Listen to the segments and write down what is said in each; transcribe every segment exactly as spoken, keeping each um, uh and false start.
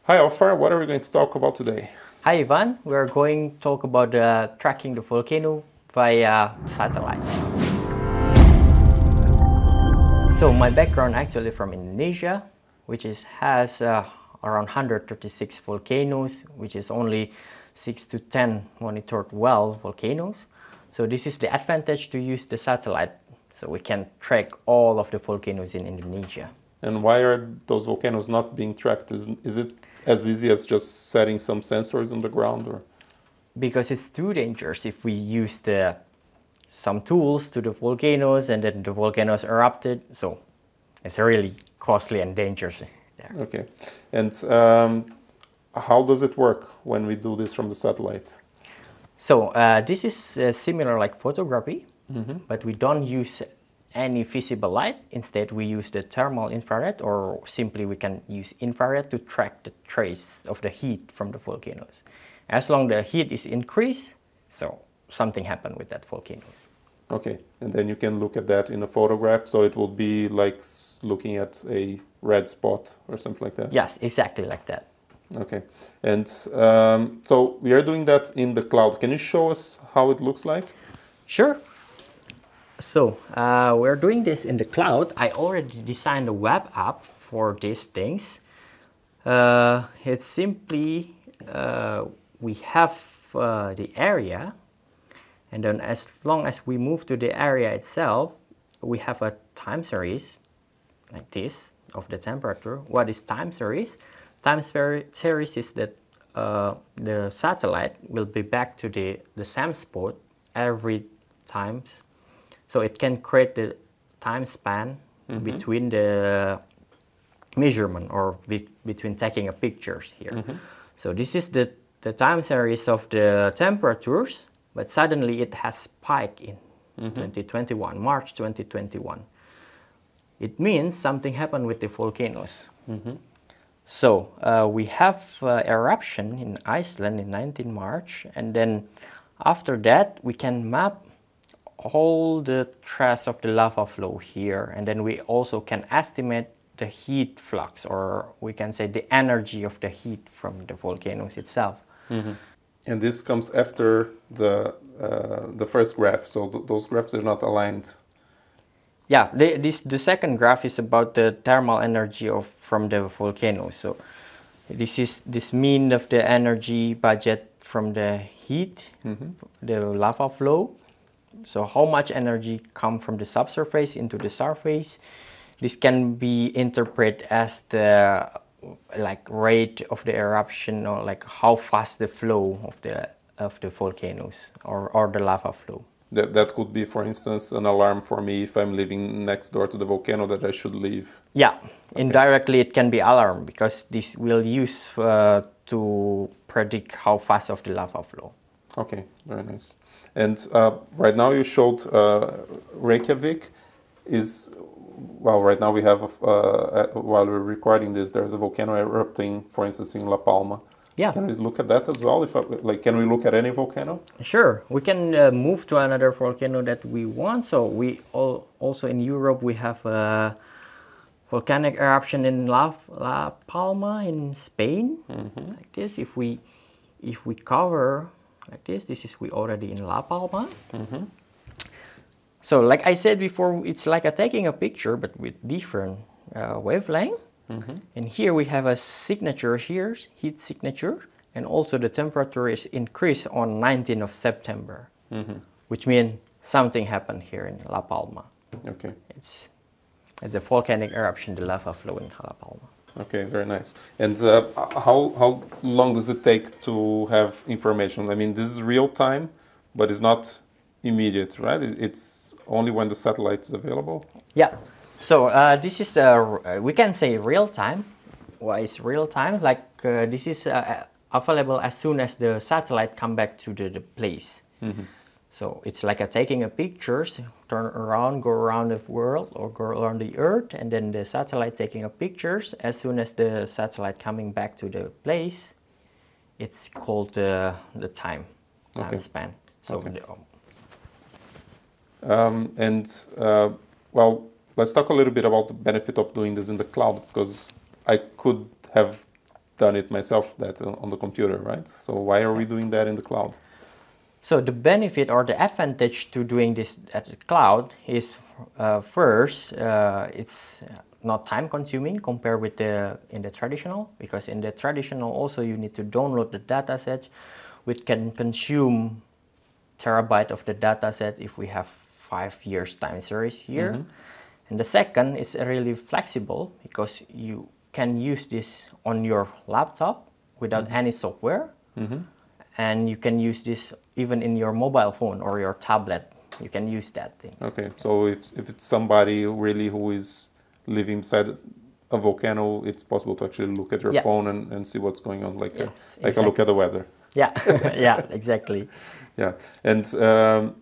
Hi Alfar, what are we going to talk about today? Hi Ivan, we are going to talk about uh, tracking the volcano via satellite. So my background actually from Indonesia, which is, has uh, around one hundred thirty-six volcanoes, which is only six to ten monitored well volcanoes. So this is the advantage to use the satellite, so we can track all of the volcanoes in Indonesia. And why are those volcanoes not being tracked? Is, is it as easy as just setting some sensors on the ground? Or? Because it's too dangerous if we use the some tools to the volcanoes and then the volcanoes erupted, so it's really costly and dangerous there. Okay, and um, how does it work when we do this from the satellite? So uh, this is uh, similar like photography, mm-hmm. but we don't use any visible light. Instead we use the thermal infrared, or simply we can use infrared to track the trace of the heat from the volcanoes. As long as the heat is increased, so something happened with that volcanoes. Okay, and then you can look at that in a photograph, so it will be like looking at a red spot or something like that? Yes, exactly like that. Okay, and um, so we are doing that in the cloud. Can you show us how it looks like? Sure. So uh, we're doing this in the cloud. I already designed a web app for these things. Uh, it's simply, uh, we have uh, the area, and then as long as we move to the area itself, we have a time series like this of the temperature. What is time series? Time series is that uh, the satellite will be back to the, the same spot every time. So it can create the time span mm-hmm. between the measurement or be, between taking a pictures here. Mm-hmm. So this is the, the time series of the temperatures, but suddenly it has spiked in mm-hmm. twenty twenty-one, March twenty twenty-one. It means something happened with the volcanoes. Mm-hmm. So uh, we have uh, eruption in Iceland in nineteenth March, and then after that we can map all the trace of the lava flow here, and then we also can estimate the heat flux, or we can say the energy of the heat from the volcanoes itself. Mm-hmm. And this comes after the uh, the first graph, so th those graphs are not aligned. Yeah, they, this the second graph is about the thermal energy of from the volcanoes. So this is this mean of the energy budget from the heat, mm-hmm. the lava flow. So how much energy come from the subsurface into the surface? This can be interpreted as the like rate of the eruption, or like how fast the flow of the of the volcanoes or, or the lava flow. That, that could be, for instance, an alarm for me if I'm living next door to the volcano that I should leave. Yeah, okay. Indirectly it can be alarm, because this will use uh, to predict how fast of the lava flow. Okay, very nice. And uh, right now you showed uh, Reykjavik is, well, right now we have, a, uh, while we're recording this, there's a volcano erupting, for instance, in La Palma. Yeah. Can we look at that as well? If I, like, can we look at any volcano? Sure. We can uh, move to another volcano that we want. So we all, also in Europe we have a volcanic eruption in La, La Palma in Spain. Mm-hmm. Like this. If we if we cover like this, this is we already in La Palma. Mm-hmm. So like I said before, it's like a taking a picture but with different uh, wavelength. Mm-hmm. And here we have a signature here, heat signature, and also the temperature is increased on nineteenth of September, mm-hmm. which means something happened here in La Palma. Okay. It's, it's a volcanic eruption, the lava flow in La Palma. Okay, very nice. And uh, how, how long does it take to have information? I mean, this is real time, but it's not immediate, right? It's only when the satellite is available? Yeah. So uh, this is, uh, we can say real time. Why is real time? Like uh, this is uh, available as soon as the satellite come back to the, the place. Mm-hmm. So it's like a taking a pictures, turn around, go around the world or go around the earth, and then the satellite taking a pictures. As soon as the satellite coming back to the place, it's called uh, the time, time okay. span. So okay. the, um, and uh, well, let's talk a little bit about the benefit of doing this in the cloud, because I could have done it myself that uh, on the computer, right? So why are we doing that in the cloud? So the benefit or the advantage to doing this at the cloud is uh, first, uh, it's not time consuming compared with the in the traditional, because in the traditional also you need to download the data set, which can consume terabyte of the data set if we have five years time series here. Mm-hmm. And the second is really flexible because you can use this on your laptop without mm-hmm. any software. Mm-hmm. And you can use this even in your mobile phone or your tablet. You can use that thing. Okay, so if, if it's somebody really who is living beside a volcano, it's possible to actually look at your yeah. phone and, and see what's going on, like, yes, a, like exactly. a look at the weather. Yeah, yeah, exactly. Yeah, and um,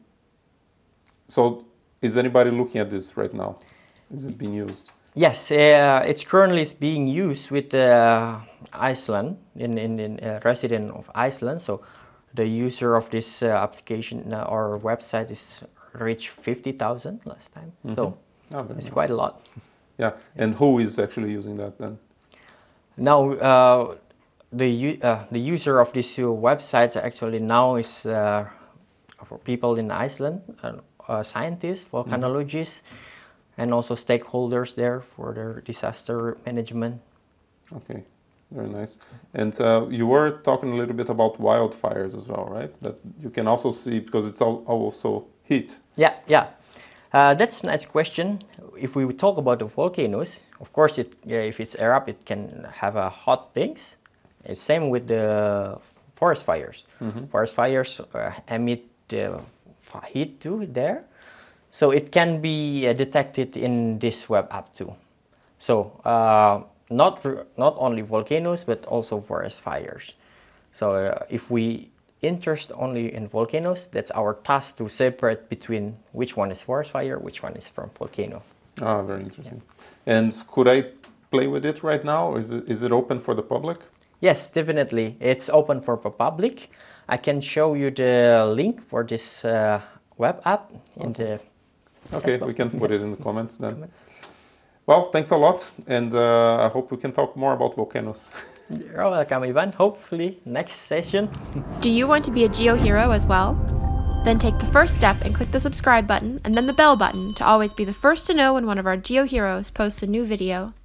so is anybody looking at this right now? Is it being used? Yes, uh, it's currently being used with uh, Iceland, in, in, in uh, resident of Iceland. So the user of this uh, application uh, or website is reached fifty thousand last time. Mm-hmm. So oh, it's nice. Quite a lot. Yeah, and who is actually using that then? Now, uh, the uh, the user of this uh, website actually now is uh, for people in Iceland, uh, uh, scientists, volcanologists, mm-hmm. and also stakeholders there for their disaster management. Okay, very nice. And uh, you were talking a little bit about wildfires as well, right? That you can also see because it's all also heat. Yeah, yeah. Uh, that's a nice question. If we talk about the volcanoes, of course, it, yeah, if it's erupt, it can have uh, hot things. It's same with the forest fires. Mm-hmm. Forest fires uh, emit uh, heat too there. So it can be uh, detected in this web app too. So uh, not, not only volcanoes, but also forest fires. So uh, if we interest only in volcanoes, that's our task to separate between which one is forest fire, which one is from volcano. Ah, very interesting. Yeah. And could I play with it right now? Is it, is it open for the public? Yes, definitely. It's open for the public. I can show you the link for this uh, web app in okay. the... Okay, we can put it in the comments then. Comments. Well, thanks a lot, and uh, I hope we can talk more about volcanoes. You're welcome, Ivan. Hopefully, next session. Do you want to be a GeoHero as well? Then take the first step and click the subscribe button and then the bell button to always be the first to know when one of our GeoHeroes posts a new video.